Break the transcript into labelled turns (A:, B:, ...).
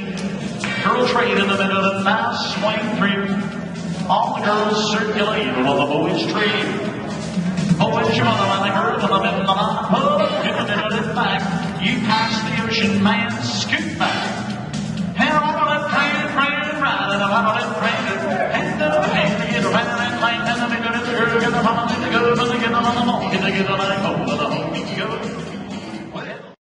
A: Girls right in the middle of the fast swing through. All the girls circulate while the boys trade. Boys, you're the girls in the middle of the pub. Get it back. You pass the ocean man, scoot back.